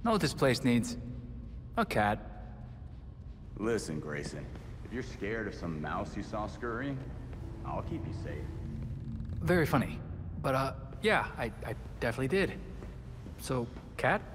Know what this place needs? A cat. Listen, Grayson. If you're scared of some mouse you saw scurrying, I'll keep you safe. Very funny. But, yeah, I definitely did. So, cat?